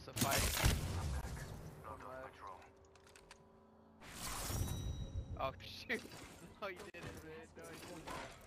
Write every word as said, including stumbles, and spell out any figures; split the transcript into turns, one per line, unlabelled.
us a fight. Oh shoot! No, you didn't, man. No, you didn't.